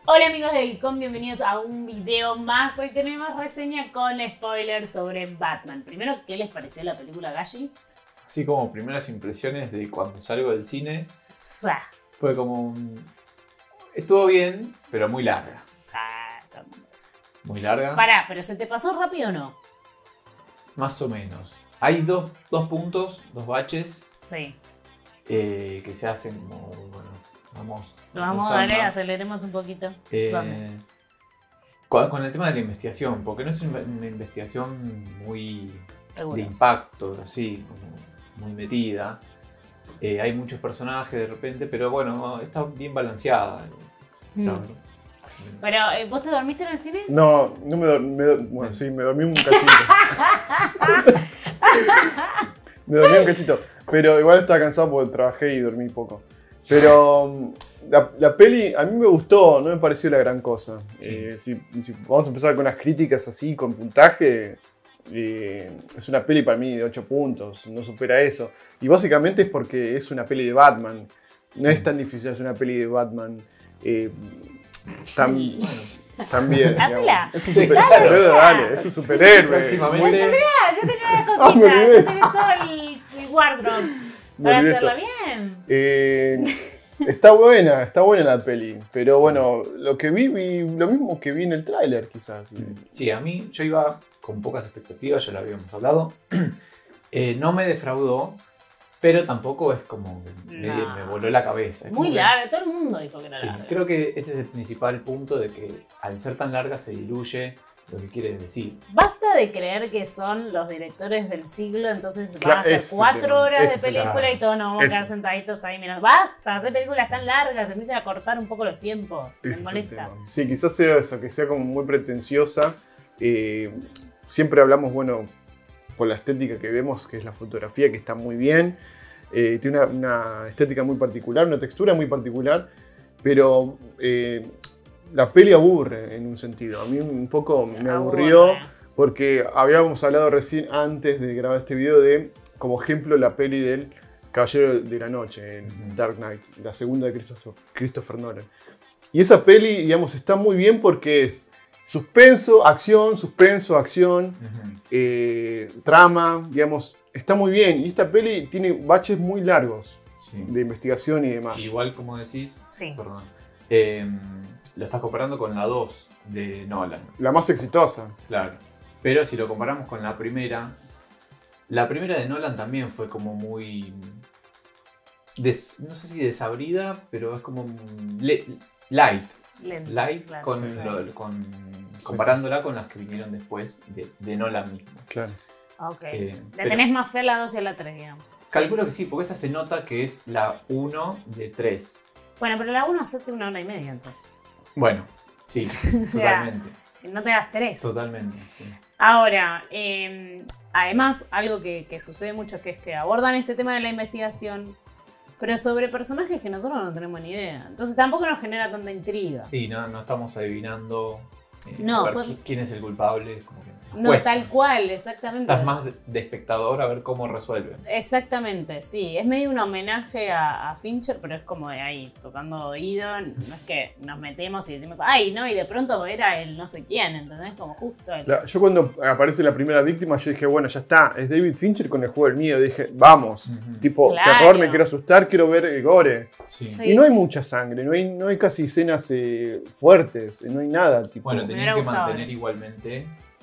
Hola amigos de Geekon, bienvenidos a un video más. Hoy tenemos reseña con spoilers sobre Batman. Primero, ¿qué les pareció la película, Gashi? Así como primeras impresiones de cuando salgo del cine, fue como estuvo bien, pero muy larga. Todo el mundo dice. Muy larga. Pará, ¿pero se te pasó rápido o no? Más o menos. Hay dos puntos, dos baches Sí. que se hacen como, bueno, vamos a darle, aceleremos un poquito. Con el tema de la investigación, porque no es una investigación muy de impacto, así, como muy metida. Hay muchos personajes de repente, pero bueno, está bien balanceada. Claro. Pero, ¿vos te dormiste en el cine? No me dormí. Bueno, sí, me dormí un cachito. Me dormí un cachito. Pero igual estaba cansado porque trabajé y dormí poco. Pero la peli a mí me gustó, no me pareció la gran cosa. Sí. Si vamos a empezar con las críticas así, con puntaje, es una peli para mí de 8 puntos, no supera eso. Y básicamente es porque es una peli de Batman. No es tan difícil hacer una peli de Batman. También. Hacela. Es un superhéroe, dale, es un superhéroe. Próximamente. Yo tenía una cosita, yo tenía todo el wardrobe para hacerla bien. Está buena la peli. Pero bueno, lo que vi lo mismo que vi en el tráiler, quizás. Sí, a mí yo iba con pocas expectativas, ya lo habíamos hablado. No me defraudó, pero tampoco es como que me voló la cabeza. Es muy como larga, todo el mundo dijo que era larga. Creo que ese es el principal punto de que al ser tan larga se diluye lo que quiere decir. Basta de creer que son los directores del siglo, entonces van a hacer ese 4 horas de película claro. y todos nos vamos a quedar sentaditos ahí. Mira, basta, hacer películas tan largas, se empiezan a cortar un poco los tiempos. Me molesta. Sí, quizás sea eso, que sea como muy pretenciosa. Siempre hablamos, bueno, por la estética que vemos, que es la fotografía, que está muy bien. Tiene una estética muy particular, una textura muy particular, pero la peli aburre en un sentido. A mí un poco me aburrió porque habíamos hablado recién antes de grabar este video de, como ejemplo, la peli del Caballero de la Noche, en Dark Knight, la segunda de Christopher Nolan. Y esa peli, digamos, está muy bien porque es suspenso, acción, trama, digamos, está muy bien. Y esta peli tiene baches muy largos de investigación y demás. Igual como decís, sí. Perdón, lo estás comparando con la 2 de Nolan. La más exitosa. Claro. Pero si lo comparamos con la primera de Nolan también fue como muy... no sé si desabrida, pero es como light. Light claro, comparándola con las que vinieron después de Nolan mismo. Claro. Ok. Le tenés más fe a la 2 y a la 3, digamos. Calculo que sí, porque esta se nota que es la 1 de 3. Bueno, pero la 1 hacete 1 hora y media entonces. Bueno, sí, totalmente. No te das 3. Totalmente, sí. Ahora, además, algo que sucede mucho es que abordan este tema de la investigación, pero sobre personajes que nosotros no tenemos ni idea. Entonces tampoco nos genera tanta intriga. Sí, no estamos adivinando quién es el culpable. Como que no, cuesta. Tal cual, exactamente. Estás más de espectador a ver cómo resuelven. Exactamente, sí. Es medio un homenaje a Fincher, pero es como de ahí, tocando oído. No es que nos metemos y decimos, ay, no, y de pronto era el no sé quién, ¿entendés? Como justo el... Yo cuando aparece la primera víctima, yo dije, bueno, ya está, es David Fincher con el juego del miedo. Dije, vamos, tipo, claro. Terror, me quiero asustar, quiero ver gore. Sí. Sí. Y no hay mucha sangre, no hay casi escenas fuertes, no hay nada. Tipo, Bueno, tenían que mantener eso. igualmente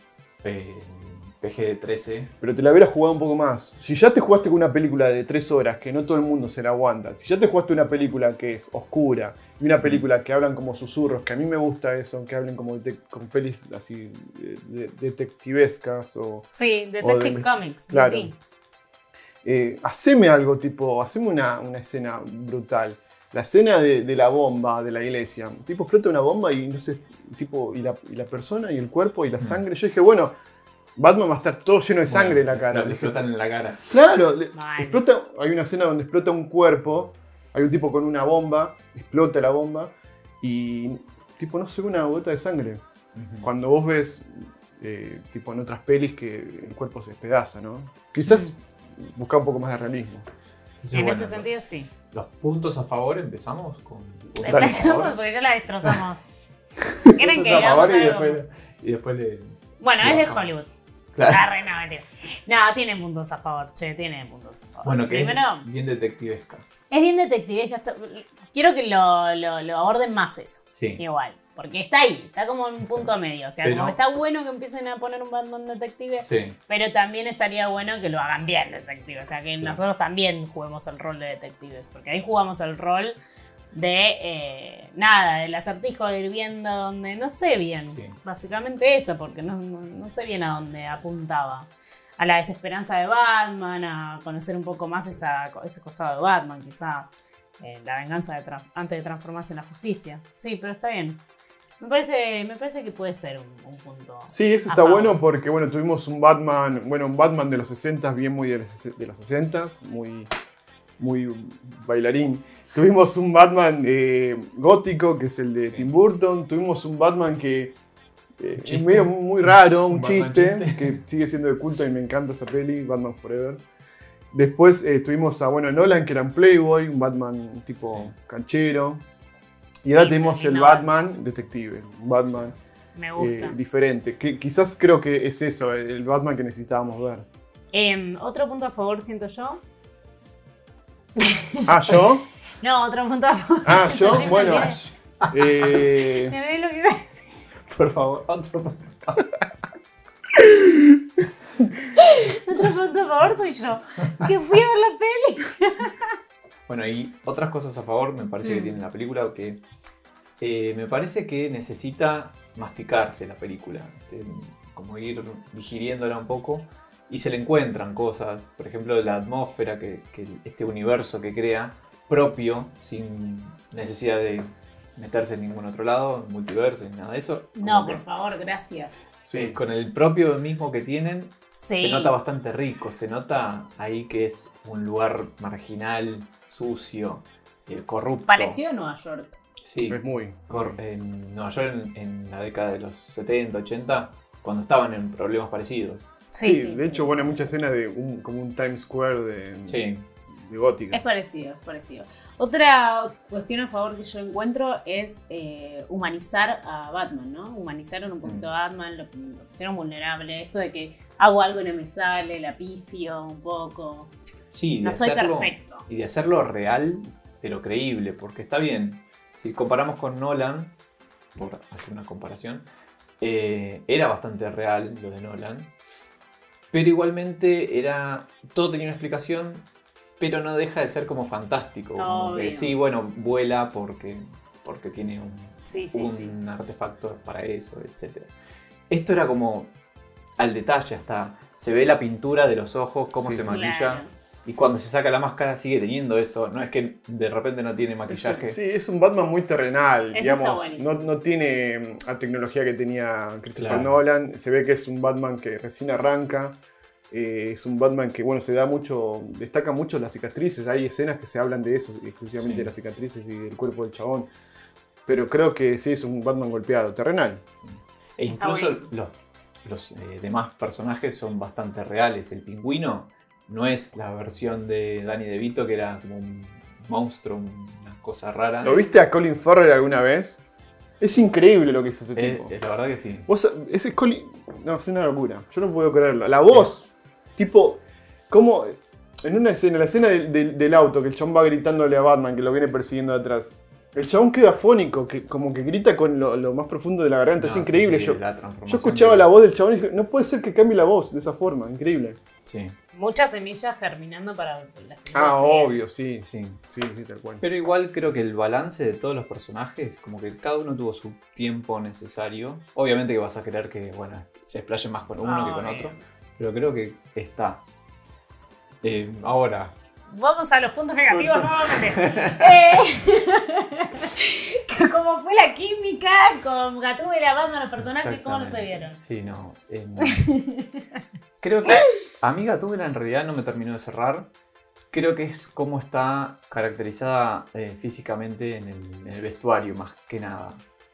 PG-13. pero te la hubieras jugado un poco más. Si ya te jugaste con una película de 3 horas que no todo el mundo se la aguanta, si ya te jugaste una película que es oscura y una película que hablan como susurros, que a mí me gusta eso, que hablen como con pelis así detectivescas o... Sí, Detective Comics, claro. sí. Haceme algo tipo, haceme una escena brutal. La escena de la bomba de la iglesia. Tipo, explota una bomba y no sé, tipo, y la persona y el cuerpo y la sangre. Yo dije, bueno, Batman va a estar todo lleno de sangre en la cara. Le explotan en la cara. Claro, hay una escena donde explota un cuerpo, hay un tipo con una bomba, explota la bomba y tipo no se ve una gota de sangre. Cuando vos ves tipo en otras pelis que el cuerpo se despedaza, ¿no? Quizás buscar un poco más de realismo. Entonces, En ese sentido sí. Los puntos a favor empezamos con... Empezamos porque ya la destrozamos. ¿Creen que hagamos algo? Y después le... Bueno, es de Hollywood. Claro. No, mentira. No, tiene puntos a favor, tiene puntos a favor. Bueno, que primero, es bien detectivesca. es bien detectivesca. Quiero que lo aborden más eso. Sí. Igual. Porque está ahí, está como en un punto medio. O sea, Pero, como que está bueno que empiecen a poner un Batman detective, sí. pero también estaría bueno que lo hagan bien detective. O sea, que nosotros también juguemos el rol de detectives. Porque ahí jugamos el rol de del acertijo, de ir viendo donde no sé bien. Sí. Básicamente eso, porque no sé bien a dónde apuntaba. A la desesperanza de Batman, a conocer un poco más ese costado de Batman, quizás. La venganza antes de transformarse en la justicia. Sí, pero está bien. Me parece que puede ser un punto. Sí, eso está bueno porque bueno, tuvimos un Batman de los 60, bien muy de los 60, muy bailarín. Tuvimos un Batman gótico, que es el de Tim Burton. Tuvimos un Batman que es medio muy raro, un chiste, que sigue siendo de culto y me encanta esa peli, Batman Forever. Después tuvimos a Nolan, que era un playboy, un Batman tipo canchero. Y ahora tenemos el Batman detective, un Batman diferente. Que quizás creo que es eso, el Batman que necesitábamos ver. Otro punto a favor siento yo. ¿Ah, yo? No, otro punto a favor. Ah, yo, bueno. Me olvidé lo que iba a decir. Por favor, otro punto. Otro punto a favor soy yo, que fui a ver la peli. Bueno, y otras cosas a favor me parece que tiene la película, que me parece que necesita masticarse la película, como ir digiriéndola un poco, y se le encuentran cosas, por ejemplo, la atmósfera, que este universo que crea propio, sin necesidad de meterse en ningún otro lado, multiverso ni nada de eso. No, por favor, gracias. Sí, con el propio mismo que tienen, sí. Se nota bastante rico, se nota ahí que es un lugar marginal, sucio, corrupto. Pareció Nueva York. Sí, es muy. En Nueva York en la década de los 70, 80, cuando estaban en problemas parecidos. Sí, de hecho, bueno, hay muchas escenas de como un Times Square de gótica. Es parecido. Otra cuestión a favor que yo encuentro es humanizar a Batman, ¿no? Humanizaron un poquito a Batman, lo pusieron vulnerable. Esto de que hago algo y no me sale, la pifio un poco. Sí, no soy perfecto. Y de hacerlo real, pero creíble, porque está bien. Si comparamos con Nolan, por hacer una comparación, era bastante real lo de Nolan, pero igualmente todo tenía una explicación, pero no deja de ser como fantástico. Como que, sí, bueno, vuela porque tiene un artefacto para eso, etc. Esto era como al detalle, hasta se ve la pintura de los ojos, cómo se maquilla. Claro. Y cuando se saca la máscara sigue teniendo eso. No es que de repente no tiene maquillaje. Sí, es un Batman muy terrenal. Eso digamos. No tiene la tecnología que tenía Christopher Nolan. Se ve que es un Batman que recién arranca. Es un Batman que, bueno, destaca mucho las cicatrices. Hay escenas que se hablan de eso, exclusivamente de las cicatrices y del cuerpo del chabón. Pero creo que sí, es un Batman golpeado, terrenal. Sí. E incluso los demás personajes son bastante reales. El Pingüino no es la versión de Danny DeVito, que era como un monstruo, una cosa rara. ¿Lo viste a Colin Farrell alguna vez? Es increíble lo que hizo este tipo. La verdad que sí. Ese es Colin... No, es una locura. Yo no puedo creerlo. La voz, tipo... Como en una escena, la escena del auto, que el chabón va gritándole a Batman, que lo viene persiguiendo de atrás. El chabón queda afónico, que como que grita con lo más profundo de la garganta. Es increíble. Yo escuchaba la voz del chabón y dije, no puede ser que cambie la voz de esa forma. Increíble. Sí. Muchas semillas germinando para las obvio, sí, tal cual. Pero igual creo que el balance de todos los personajes, como que cada uno tuvo su tiempo necesario. Obviamente que vas a querer que, bueno, se explaye más con uno que con otro. Pero creo que está. Ahora... Vamos a los puntos negativos nuevamente. ¿Cómo fue la química con Gatúbela, Batman, los personajes? ¿Cómo no se vieron? Sí, no. Creo que a mí Gatúbela en realidad no me terminó de cerrar. Creo que es como está caracterizada físicamente en el vestuario, más que nada.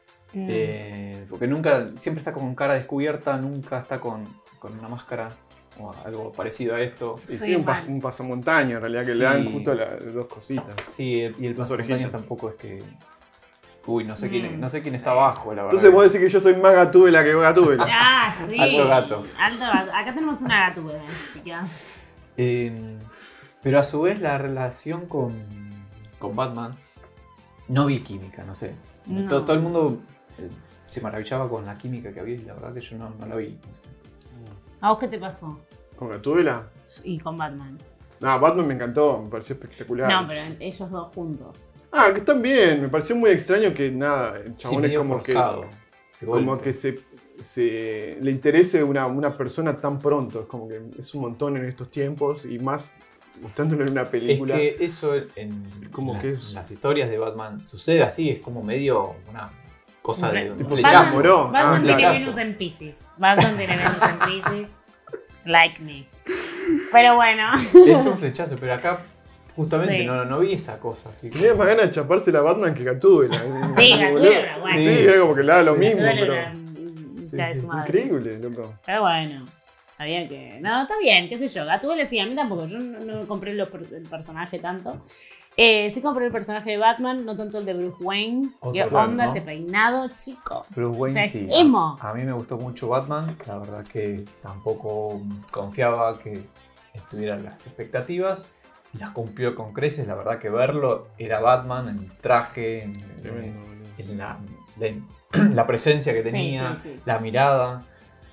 Porque siempre está con cara descubierta, nunca está con una máscara. O algo parecido a esto. Sí, tiene un pasamontaña en realidad, que le dan justo las dos cositas. Sí, y el pasamontaña tampoco es que Uy, no sé quién está abajo, la verdad. Entonces vos decís que yo soy más Gatúbela que Gatúbela. Ah, sí. Alto gato. Alto gato. Acá tenemos una gatúbela, chicas. Pero a su vez la relación con Batman, no vi química, no sé. No. Todo el mundo se maravillaba con la química que había y la verdad que yo no la vi. No sé. ¿A vos qué te pasó? ¿Con Gatúbela? Y con Batman. No, Batman me encantó, me pareció espectacular. No, pero ellos dos juntos. Ah, que están bien, me pareció muy extraño que nada, el chabón Sí, es medio como forzado. que se le interese una persona tan pronto, es como que es un montón en estos tiempos y más gustándolo en una película. Es que eso Como que es- en las historias de Batman sucede así, es como medio una cosa de un Tipo, flechazo. se enamoró. Batman tiene flechazo. Venus en Pisces. Batman tiene Venus en Pisces. Like me. Pero bueno. Es un flechazo, pero acá justamente Sí. no vi esa cosa. Así que... Tenía más ganas de chapársela a Batman que Gatúbela. Sí, Boludo. Gatúbela, bueno. Sí, es como que le da lo Sí, mismo, Duele pero una hija de su madre. increíble, loco. Pero bueno. Sabía que. No, está bien, qué sé yo. Gatúbela sí, a mí tampoco. Yo no compré el personaje tanto. Sí compré el personaje de Batman, no tanto el de Bruce Wayne. Otro ¿Qué plan, onda ¿no? ese peinado, chicos? Bruce Wayne O sea, es sí. emo. A mí me gustó mucho Batman. La verdad que tampoco confiaba que estuvieran las expectativas. Y las cumplió con creces. La verdad que verlo era Batman en traje, Tremendo, boludo. en la presencia que Sí, tenía, sí, sí. la mirada.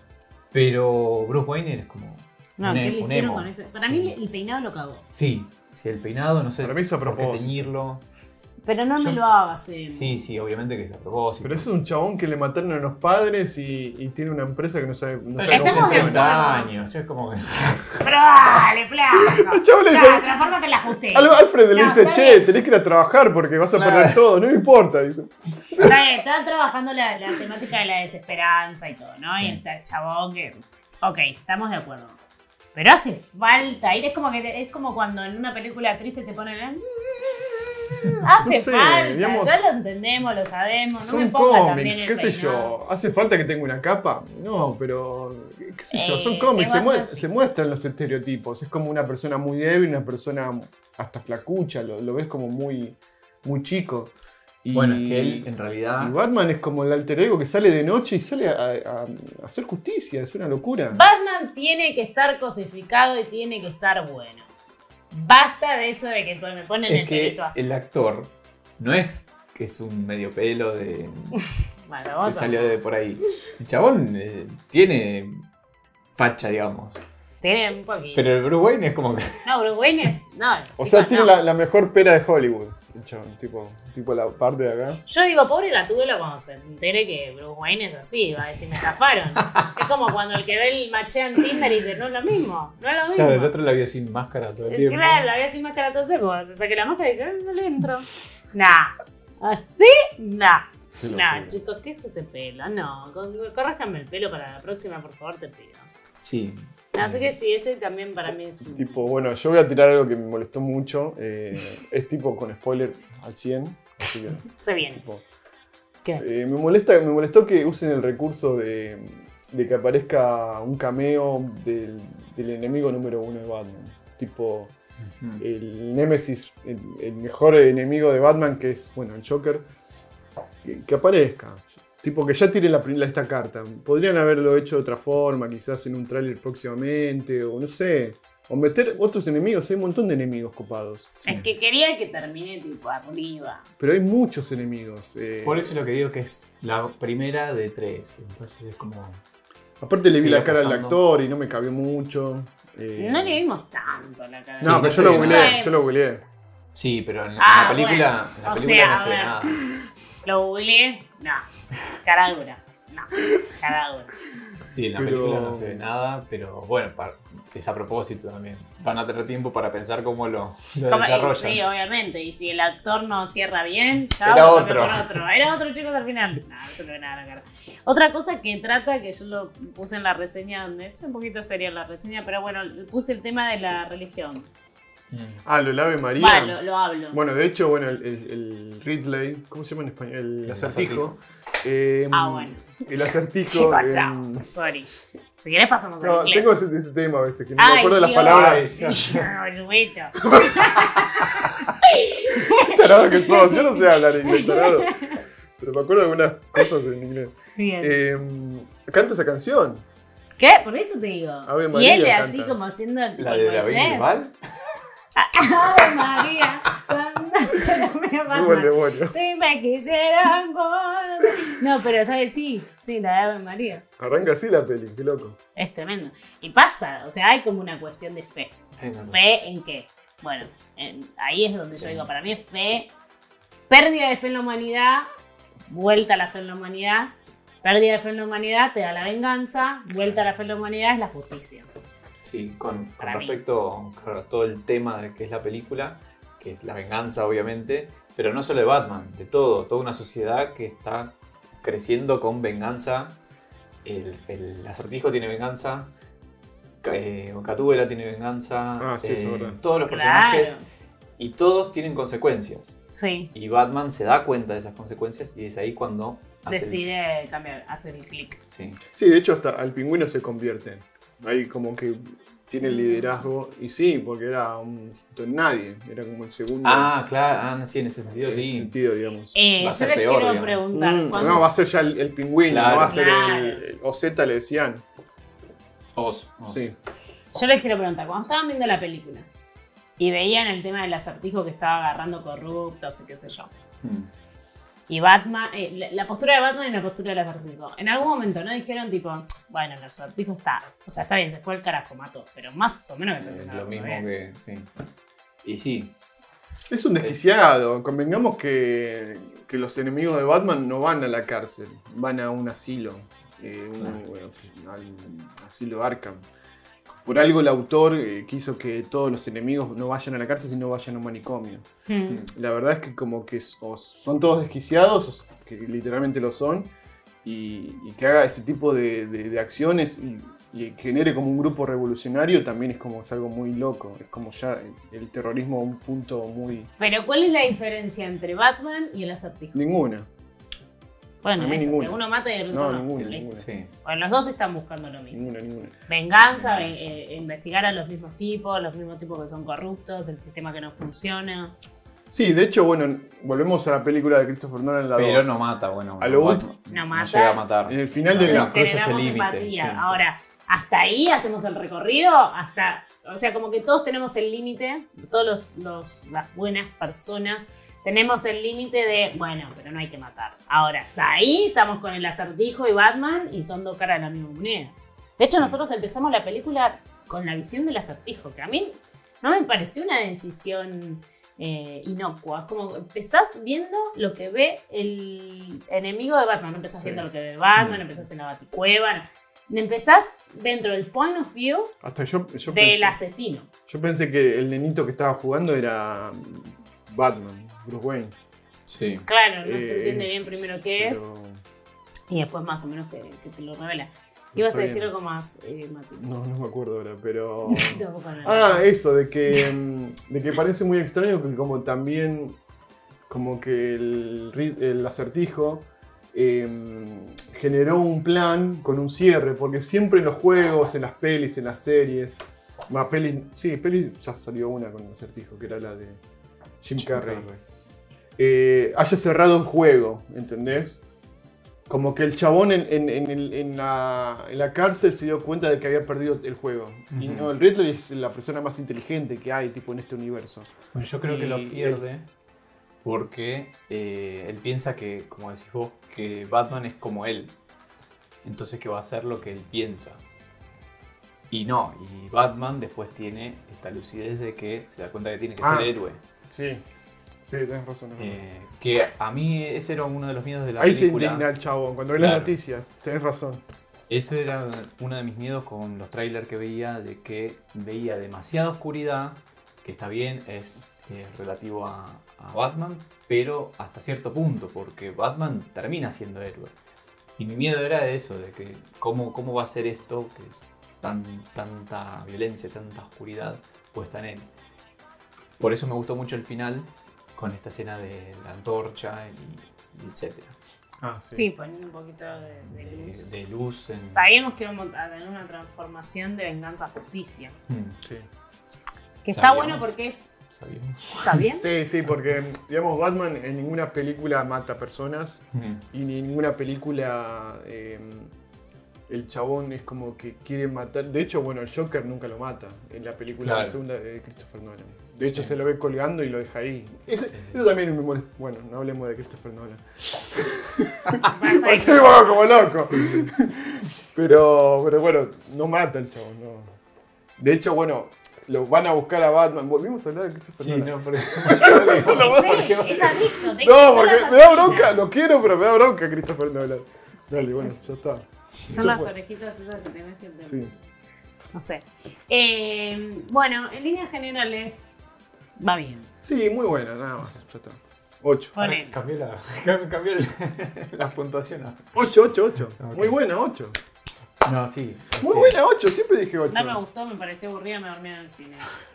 Pero Bruce Wayne es como No, un ¿qué le un hicieron emo. con ese? Para mí el peinado lo cagó. Sí, el peinado, no sé Para mí es a por qué propósito. teñirlo. Pero no me Yo- lo hagas emo. Sí, obviamente que es a propósito. Pero es un chabón que le mataron a los padres y tiene una empresa que no sabe, no Pero sabe ya Estamos cómo de tiene funciona. acuerdo. 80 años, ya es como que... Pero dale, flaco. El chabón le Ya, dice- transfórmate en la justicia. Alfred le No, dice, está che, bien. tenés que ir a trabajar porque vas a Claro. perder todo, no me importa. Dice. Está bien, estaba trabajando la temática de la desesperanza y todo, ¿no? Sí. Y está el chabón que. Ok, estamos de acuerdo. Pero hace falta ir. Es como cuando en una película triste te ponen. Hace No sé, falta. digamos, Ya lo entendemos, lo sabemos. No me Son ponga también cómics, el qué sé peinado. yo. ¿Hace falta que tenga una capa? No, pero qué sé yo, son Se cómics, muestran, sí. se muestran los estereotipos. Es como una persona muy débil, una persona hasta flacucha, lo ves como muy, muy chico. Y, Bueno, es que él en realidad... y Batman es como el alter ego que sale de noche y sale a hacer justicia, es una locura. Batman tiene que estar cosificado y tiene que estar bueno. Basta de eso de que me ponen Es el que pelito así. el actor no es que es un medio pelo de Bueno, que vos salió de por ahí. El chabón tiene facha, digamos. tiene un poquito. Pero el Bruce Wayne es como que... No, Bruce Wayne es. No, O chicos, sea, tiene no. la mejor pera de Hollywood, el chabón, tipo la parte de acá. Yo digo, pobre Gatúbela cuando se entere que Bruce Wayne es así, va a decir, me estafaron. Es como cuando el que ve el machea en Tinder y dice, no es lo mismo, no es lo mismo. Claro, el otro la vio sin máscara todo el tiempo. Claro, la había sin máscara todo el tiempo. Se saque la máscara y dice, no le entro. Nah. ¿Así? Nah. Qué Nah, locura. chicos, ¿qué es ese pelo? No, corrájame el pelo para la próxima, por favor, te pido. Sí. Así que sí, ese también para mí es un... Tipo, bueno, yo voy a tirar algo que me molestó mucho. Es tipo con spoiler al 100. Así que, Se viene. tipo, ¿Qué? me molestó que usen el recurso de que aparezca un cameo del enemigo número 1 de Batman. Tipo, el Némesis, el mejor enemigo de Batman, que es, bueno, el Joker. Que aparezca. Tipo, que ya tiren esta carta. Podrían haberlo hecho de otra forma, quizás en un tráiler próximamente, o no sé. O meter otros enemigos, hay un montón de enemigos copados. Es que quería que termine tipo arriba. Pero hay muchos enemigos. Por eso es lo que digo que es la primera de 3. Entonces es como... Aparte le vi Sigue la cara al apostando. actor y no me cabió mucho. No le vimos tanto la cara. No, Sí, pero no yo se lo ve googleé, nada. yo lo googleé. Sí, pero en Ah, la película, bueno. en la O película sea, no se ve a ver. nada. Lo googleé, no. Cara dura. No. Cara dura. Sí, en la Pero- película no se ve nada, pero bueno, es a propósito también. Van a tener tiempo para pensar cómo lo Como- desarrollan. Sí, obviamente. Y si el actor no cierra bien, chao. Era lo otro. cambian por otro. Era otro chico al final. No, no se le ve nada a la cara. Otra cosa que trata, que yo lo puse en la reseña, de hecho un poquito sería la reseña, pero bueno, puse el tema de la religión. Ah, lo Ave María. Va, lo hablo. Bueno, de hecho, bueno, el Ridley, ¿cómo se llama en español? El acertijo. Bueno. El acertijo. Chico, chao. Sorry. Si querés pasamos al No, inglés. tengo ese tema a veces, que no me Ay, acuerdo de las Dios. palabras. Boludo. Tarado que sos, yo no sé hablar inglés, tarado. Pero me acuerdo de algunas cosas en inglés. Bien. Canta esa canción. ¿Qué? Por eso te digo. Ave Y María él canta. así como haciendo el La de David Bisbal. Ave María, cuando se la me Hubo el demonio. si me quisieran por... No, pero ¿sabes? Sí, la de Ave María. Arranca así la peli, qué loco. Es tremendo. Y pasa, o sea, hay como una cuestión de fe. ¿Fe en qué? Bueno, ahí es donde yo digo, para mí es fe, pérdida de fe en la humanidad, vuelta a la fe en la humanidad, pérdida de fe en la humanidad te da la venganza, vuelta a la fe en la humanidad es la justicia. Sí, con respecto a todo el tema de que es la película, que es la venganza obviamente, pero no solo de Batman, de toda una sociedad que está creciendo con venganza. El Acertijo tiene venganza, Gatúbela tiene venganza, Sí, eso es verdad. todos los personajes, y todos tienen consecuencias. Sí. Y Batman se da cuenta de esas consecuencias y es ahí cuando decide cambiar, hacer el clic. Sí, de hecho hasta al Pingüino se convierte. Ahí como que tiene el liderazgo. Y sí, porque era un don nadie. Era como el segundo. Ah, claro, sí, en ese sentido en ese sí. sentido, digamos. Va a Yo ser les peor, quiero digamos. preguntar. No, va a ser ya el Pingüino, Claro. no va a ser Claro. el OZ, le decían. Oz. Sí. Yo les quiero preguntar, cuando estaban viendo la película y veían el tema del Acertijo que estaba agarrando corruptos y qué sé yo, y Batman, la postura de Batman y la postura del Acertijo, en algún momento no dijeron tipo, bueno, el Acertijo está, o sea, está bien, se fue el carajo, mató, pero más o menos me parece Lo mismo que, sí. Y sí. Es un desquiciado. Convengamos que los enemigos de Batman no van a la cárcel, van a un asilo. Al asilo Arkham. Por algo el autor quiso que todos los enemigos no vayan a la cárcel, sino vayan a un manicomio. La verdad es que como que o son todos desquiciados, o que literalmente lo son, y que haga ese tipo de acciones y genere como un grupo revolucionario también es como es algo muy loco. Es como ya el terrorismo a un punto muy... Pero ¿cuál es la diferencia entre Batman y el Acertijo? Ninguna. Bueno, A mí eso, ninguna. que uno mata y el otro No, no. ninguna, Listo. ninguna. Sí. Bueno, los dos están buscando lo mismo. Ninguna. Venganza, investigar a los mismos tipos que son corruptos, el sistema que no funciona. Sí, de hecho, bueno, volvemos a la película de Christopher Nolan, la Pero 2. no mata, bueno. A lo Batman No no mata. llega a matar. En el final No, de sí. la... Cruza ese Generamos límite, empatía. sí. Ahora, hasta ahí hacemos el recorrido, o sea, como que todos tenemos el límite, todos las buenas personas tenemos el límite de, bueno, pero no hay que matar. Ahora, hasta ahí estamos con el Acertijo y Batman y son dos caras de la misma moneda. De hecho, nosotros empezamos la película con la visión del Acertijo, que a mí no me pareció una decisión inocua. Es como empezás viendo lo que ve el enemigo de Batman, no empezás viendo lo que ve Batman, no empezás en la Baticueva, no. Empezás dentro del point of view Hasta yo del pensé, asesino. yo pensé que el nenito que estaba jugando era Batman, Bruce Wayne. Sí. Claro, no se entiende bien primero qué es pero y después más o menos que te lo revela. Ibas a Está decir bien. algo más, Mati. No me acuerdo ahora, pero... Tampoco no. eso, de que parece muy extraño que como también como que el Acertijo generó un plan con un cierre, porque siempre en los juegos, en las pelis, en las series, pelis ya salió una con el Acertijo, que era la de Jim Carrey. Haya cerrado el juego, ¿entendés? Como que el chabón en la cárcel se dio cuenta de que había perdido el juego. Y no, el Riddler es la persona más inteligente que hay tipo en este universo. Bueno, yo creo que lo Y pierde porque él piensa que, como decís vos, que Batman es como él. Entonces que va a hacer lo que él piensa. Y no, y Batman después tiene esta lucidez de que se da cuenta que tiene que ser héroe. Sí, tenés razón. Que a mí ese era uno de los miedos de la Ahí se película. indigna el chabón, cuando ve Claro. las noticias, tenés razón. Ese era uno de mis miedos con los trailers que veía, de que veía demasiada oscuridad, que está bien, es relativo a Batman, pero hasta cierto punto, porque Batman termina siendo héroe. Y mi miedo era eso, de que cómo va a ser esto, que es tanta violencia, tanta oscuridad puesta en él. Por eso me gustó mucho el final, con esta escena de la antorcha y etcétera. Sí, poniendo un poquito de luz. De luz en... Sabíamos que íbamos a tener una transformación de venganza a justicia. Sí. Que está Sabíamos. bueno porque es ¿Sabíamos? Sí, porque, digamos, Batman en ninguna película mata personas y ni en ninguna película el chabón es como que quiere matar. De hecho, bueno, el Joker nunca lo mata en la película la segunda de Christopher Nolan. De hecho, se lo ve colgando y lo deja ahí. Eso también me molesta. Bueno, no hablemos de Christopher Nolan. Porque me pongo como loco. Sí. Pero bueno, no mata el chabón, no. De hecho, bueno, lo van a buscar a Batman. Volvimos a hablar de Christopher Nolan. No, pero Es adicto. No, porque me da bronca, lo quiero, pero me da bronca Christopher Nolan. Dale, bueno, ya está. Son las orejitas esas que tenés que entender. Sí. No sé. Bueno, en líneas generales, va bien. Sí, muy buena, nada más. Ya está. 8. Cambió la puntuación. 8. Okay. Muy buena, 8. No, sí. Muy buena, 8. Siempre dije 8. No me gustó, me pareció aburrida, me dormí en el cine.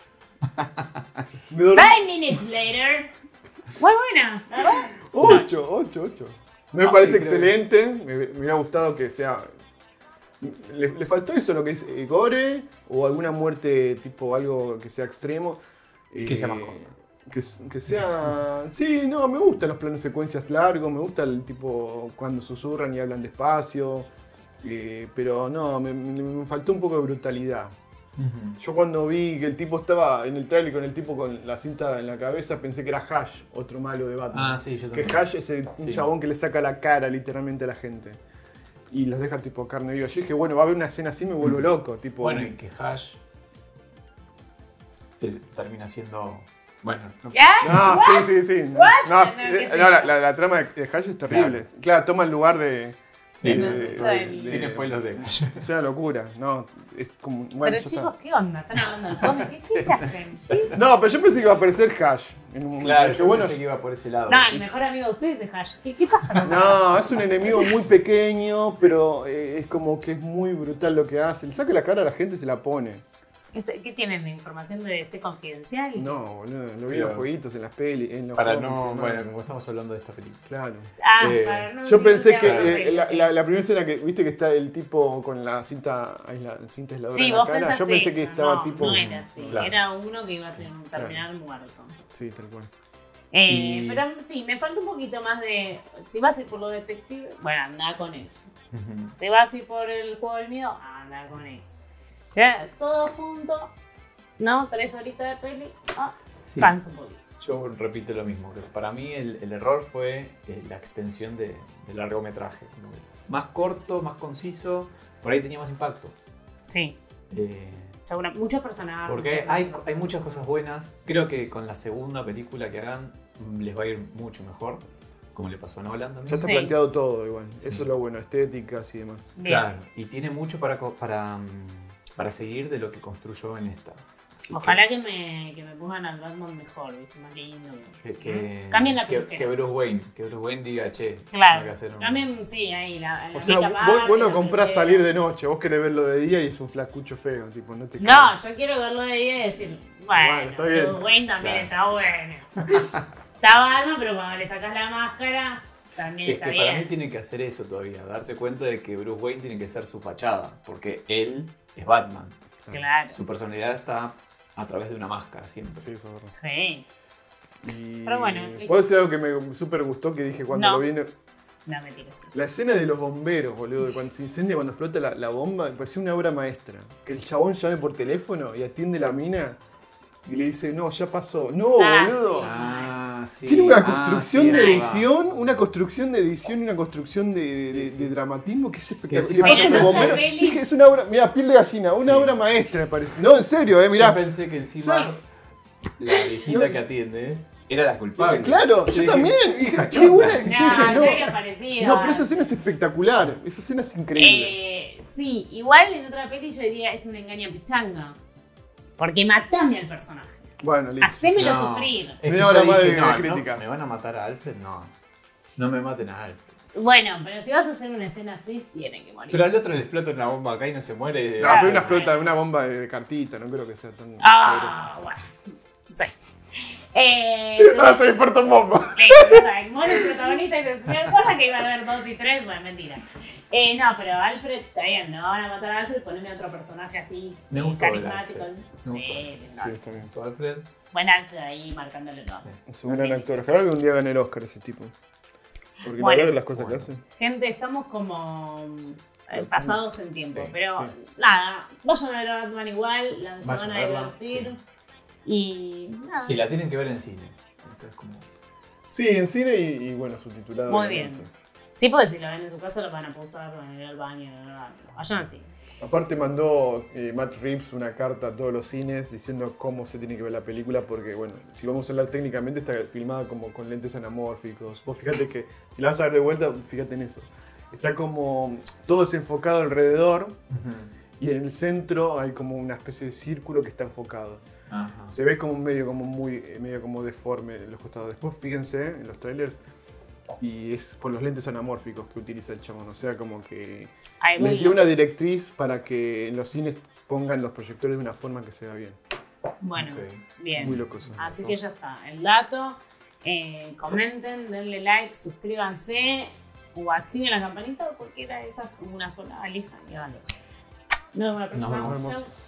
5 minutes later. Muy buena, ¿verdad? 8. Me parece excelente. Me hubiera gustado que sea. Le faltó eso, lo que es gore o alguna muerte tipo algo que sea extremo. Que sea más corto. Que sea. Sí, no, me gustan los planos secuencias largos, me gusta el tipo cuando susurran y hablan despacio. Pero no, me faltó un poco de brutalidad. Yo cuando vi que el tipo estaba en el trailer con el tipo con la cinta en la cabeza, pensé que era Hash, otro malo de Batman. Ah, sí, yo también. Que Hash es un chabón que le saca la cara literalmente a la gente. Y los deja tipo carne viva. Yo dije, bueno, va a haber una escena así, me vuelvo loco. Tipo, bueno, y que Hash termina siendo... Bueno, no. No, sí. No, la trama de Hash es terrible. Claro, toma el lugar de... Sin spoilers de Hash. Es una locura, no, es como... Bueno, pero chicos, ¿qué onda? ¿Están hablando del cómic? ¿Qué se hacen? No, pero yo pensé que iba a aparecer Hash en un momento. Claro, yo pensé que iba por ese lado. No, el mejor amigo de ustedes es Hash. ¿Qué pasa con No, es un enemigo muy pequeño, pero es como que es muy brutal lo que hace. Le saca la cara a la gente y se la pone. ¿Qué tienen? ¿Información de DC confidencial? No, boludo, lo vi en los jueguitos, en las pelis, en los para cómics, no, bueno, como estamos hablando de esta película. Claro. Para no... Yo pensé que la primera escena que viste que está el tipo con la cinta aisladora en la cara, yo pensé que estaba tipo... No era así, claro. Era uno que iba a terminar muerto. Sí, tal cual. Pero sí, me falta un poquito más de... Si vas a ir por lo detective, bueno, anda con eso. Si vas a ir por el juego del miedo, anda con eso. Todo junto, ¿no? 3 horitas de peli, cansa un poquito. Yo repito lo mismo, que para mí el error fue la extensión del largometraje. Más corto, más conciso, por ahí tenía más impacto. Sí. Seguro, muchos personajes. Porque hay muchas cosas buenas. Creo que con la segunda película que hagan les va a ir mucho mejor, como le pasó a Nolan también. Ya está planteado todo igual, eso es lo bueno, estéticas y demás. Bien. Claro, y tiene mucho para seguir de lo que construyó en esta. Así ojalá que me pongan al Batman mejor, ¿viste? Más lindo. Cambien la peluquera. Que Bruce Wayne diga, che, claro. hay que hacer Cambien, sí, ahí la o sea, vos no comprás salir de noche, vos querés verlo de día y es un flascucho feo, tipo, no te No, caes. yo quiero verlo de día y decir, bueno, está bien. Bruce Wayne también está bueno. Está Batman, pero cuando le sacas la máscara, también está bien. Para mí tiene que hacer eso todavía, darse cuenta de que Bruce Wayne tiene que ser su fachada, porque él es Batman. Claro. Su personalidad está a través de una máscara siempre. Sí, eso es verdad. Sí. Y... Pero bueno. ¿Puedo decir algo que me súper gustó que dije cuando lo vi? No, mentira, sí. La escena de los bomberos, boludo, cuando se incendia, cuando explota la bomba, me pareció una obra maestra. Que el chabón llame por teléfono y atiende la mina y le dice, no, ya pasó. No, boludo. Sí. Tiene una construcción de edición, una construcción de edición y una construcción de dramatismo que es espectacular. Que Y le pasa a los bomberos. Dije, es una obra, mira, piel de gallina, una obra maestra me parece. No, en serio, mirá. Yo pensé que encima la viejita que atiende era la culpable. Claro, yo también. Dije, qué buena. No, yo había parecido. No, pero esa escena es espectacular. Esa escena es increíble. Sí, igual en otra peli yo diría es una engaña pichanga. Porque matame al personaje. Bueno, listo. Hacémelo sufrir. Media hora más de crítica. ¿Me van a matar a Alfred? No. No me maten a Alfred. Bueno, pero si vas a hacer una escena así, tiene que morir. Pero al otro le explota una bomba acá y no se muere. No, pero una explota, una bomba de cartita, no creo que sea tan bueno. Sí. Ahora soy experto en bomba. Bueno, el protagonista se acuerda que iba a haber 2 y 3, bueno, mentira. No, pero Alfred, está bien, no van a matar a Alfred, poneme otro personaje así me gustó carismático. Sí, está bien. Sí, Alfred. Buen Ángel ahí marcándole todas. Es un gran actor. Ojalá que un día gane el Oscar ese tipo. Porque Bueno, la verdad las cosas que hace. Gente, estamos como pasados en tiempo, Sí, pero sí. nada, vayan a ver a Batman igual, se van a verla, divertir. sí. Y nada. Sí, la tienen que ver en cine. Entonces, como... Sí, en cine y bueno, subtitulado. Muy obviamente. bien. Sí, porque si lo ven en su casa lo van a pausar, van a ir al baño, vayan al cine. Aparte mandó Matt Reeves una carta a todos los cines diciendo cómo se tiene que ver la película porque, bueno, si vamos a hablar técnicamente está filmada como con lentes anamórficos. Vos fíjate que, si la vas a ver de vuelta, fíjate en eso. Está como todo desenfocado alrededor y en el centro hay como una especie de círculo que está enfocado. Ajá. Se ve como medio como deforme en los costados. Después fíjense en los trailers y es por los lentes anamórficos que utiliza el chabón. O sea, como que Ay, les muy dio bien. una directriz para que en los cines pongan los proyectores de una forma que se vea bien. Bueno, Ok. bien. Muy loco eso. Así que ya está, el dato. Comenten, denle like, suscríbanse o activen la campanita o cualquiera de esas, una sola, elijan y háganlo. Nos vemos la próxima. Nos vemos. Chau.